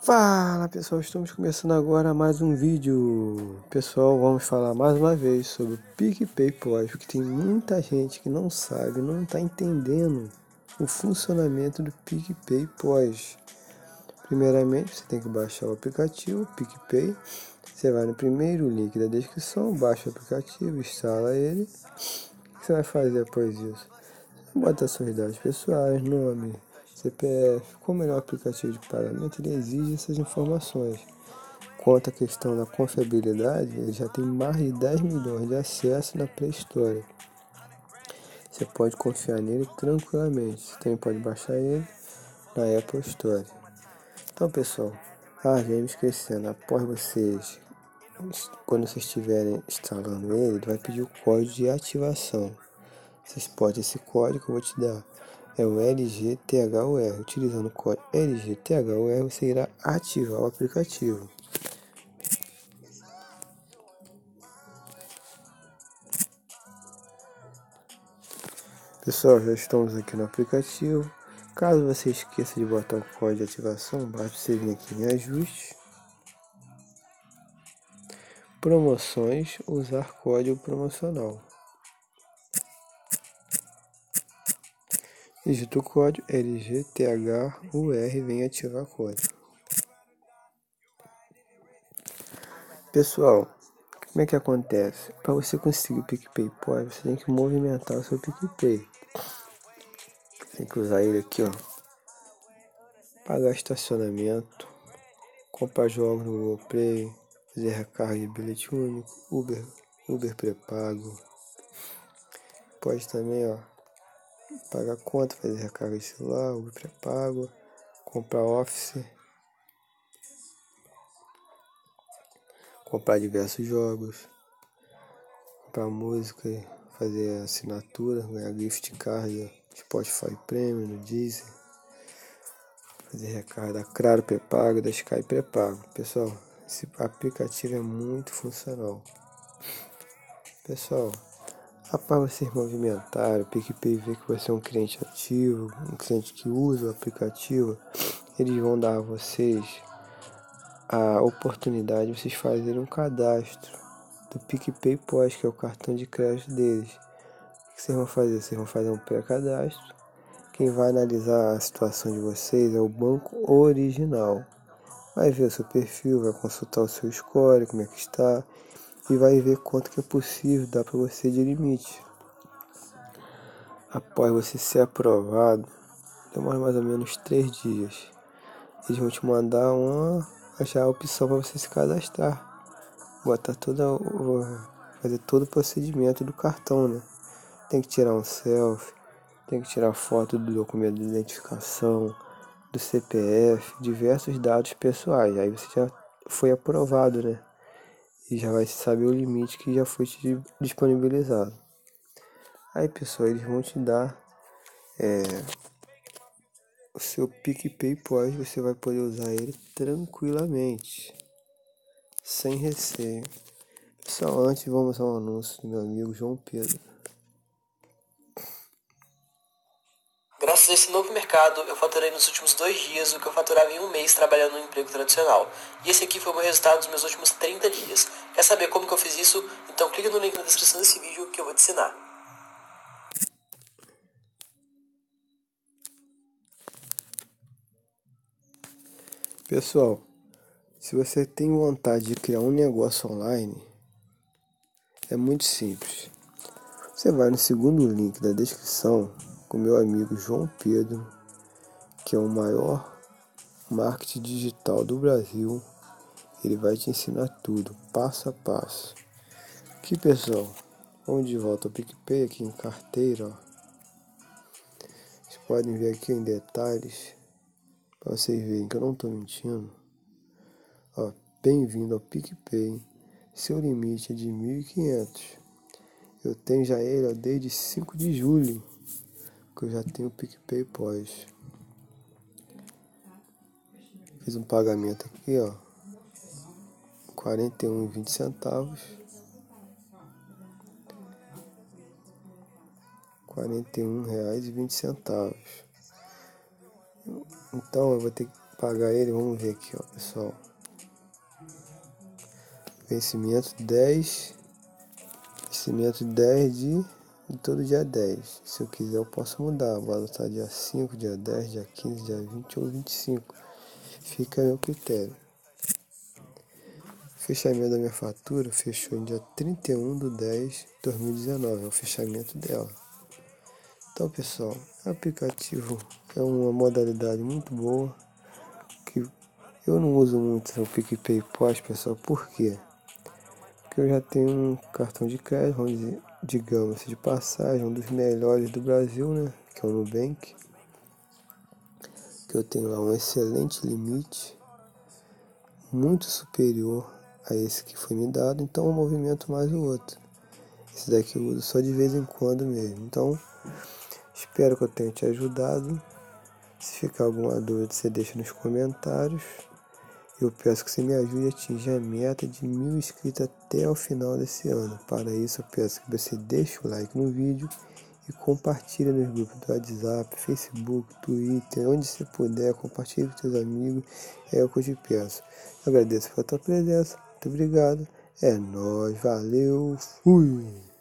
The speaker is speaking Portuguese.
Fala pessoal, estamos começando agora mais um vídeo. Pessoal, vamos falar mais uma vez sobre o PicPay Pós, porque tem muita gente que não sabe, não está entendendo o funcionamento do PicPay Pós. Primeiramente, você tem que baixar o aplicativo PicPay. Você vai no primeiro link da descrição, baixa o aplicativo, instala ele. O que você vai fazer após isso? Bota suas dados pessoais, nome, CPF. Como ele é um aplicativo de pagamento, ele exige essas informações. Quanto à questão da confiabilidade, ele já tem mais de 10 milhões de acessos na Play Store. Você pode confiar nele tranquilamente. Você também pode baixar ele na Apple Store. Então, pessoal, já me esquecendo, após quando vocês estiverem instalando ele vai pedir o código de ativação. Vocês podem, esse código que eu vou te dar é o LGTHUR. Utilizando o código LGTHUR, você irá ativar o aplicativo. Pessoal, já estamos aqui no aplicativo. Caso você esqueça de botar o código de ativação, basta você vir aqui em ajustes, promoções, usar código promocional. Digita o código LGTHUR, vem ativar o código. Pessoal, como é que acontece? Para você conseguir o PicPay Pós, você tem que movimentar o seu PicPay. Tem que usar ele aqui, ó. Pagar estacionamento, comprar jogos no Google Play, fazer recarga de bilhete único, Uber pré-pago. Pode também, ó, pagar conta, fazer recarga de celular, Uber pré-pago, comprar Office, comprar diversos jogos, comprar música, fazer assinatura, ganhar gift card, Spotify Premium, no Deezer, fazer recarga da Claro pré-pago, da Sky pré-pago. Pessoal, esse aplicativo é muito funcional. Pessoal, após vocês movimentarem, o PicPay ver que você é um cliente ativo, um cliente que usa o aplicativo, eles vão dar a vocês a oportunidade de vocês fazerem um cadastro do PicPay Pós, que é o cartão de crédito deles. O que vocês vão fazer? Vocês vão fazer um pré-cadastro. Quem vai analisar a situação de vocês é o banco original. Vai ver o seu perfil, vai consultar o seu score, como é que está, e vai ver quanto que é possível dar para você de limite. Após você ser aprovado, demora mais ou menos 3 dias. Eles vão te mandar achar a opção para você se cadastrar. Botar fazer todo o procedimento do cartão, né? Tem que tirar um selfie, tem que tirar foto do documento de identificação, do CPF, diversos dados pessoais. Aí você já foi aprovado, né? E já vai saber o limite que já foi te disponibilizado. Aí, pessoal, eles vão te dar o seu PicPay Pós, você vai poder usar ele tranquilamente, sem receio. Pessoal, antes vamos ao anúncio do meu amigo João Pedro. Graças a esse novo mercado, eu faturei nos últimos 2 dias o que eu faturava em um mês trabalhando no emprego tradicional. E esse aqui foi o meu resultado dos meus últimos 30 dias. Quer saber como que eu fiz isso? Então clica no link na descrição desse vídeo que eu vou te ensinar. Pessoal, se você tem vontade de criar um negócio online, é muito simples. Você vai no segundo link da descrição com meu amigo João Pedro, que é o maior marketing digital do Brasil. Ele vai te ensinar tudo, passo a passo. Aqui, pessoal, vamos de volta ao PicPay, aqui em carteira, ó. Vocês podem ver aqui em detalhes, para vocês verem que eu não estou mentindo. Ó, bem-vindo ao PicPay, seu limite é de 1.500. Eu tenho já ele, ó, desde 5 de julho, que eu já tenho o PicPay Pós. Fiz um pagamento aqui, ó, R$41,20. R$41,20. Então eu vou ter que pagar ele, vamos ver aqui, ó, pessoal. Vencimento 10 de todo dia 10. Se eu quiser eu posso mudar, vou adotar dia 5, dia 10, dia 15, dia 20 ou 25. Fica a meu critério. Fechamento da minha fatura fechou em dia 31/10/2019, é o fechamento dela. Então, pessoal, o aplicativo é uma modalidade muito boa, que eu não uso muito o PicPay Pós, pessoal. Por quê? Porque eu já tenho um cartão de crédito, vamos dizer, digamos, de passagem, um dos melhores do Brasil, né? Que é o Nubank. Que eu tenho lá um excelente limite, muito superior a esse que foi me dado, então um movimento mais o outro. Esse daqui eu uso só de vez em quando mesmo. Então, espero que eu tenha te ajudado. Se ficar alguma dúvida, você deixa nos comentários. Eu peço que você me ajude a atingir a meta de 1000 inscritos até o final desse ano. Para isso, eu peço que você deixe o like no vídeo e compartilhe nos grupos do WhatsApp, Facebook, Twitter, onde você puder, compartilhe com seus amigos. É o que eu te peço. Eu agradeço pela tua presença. Muito obrigado. É nóis. Valeu. Fui.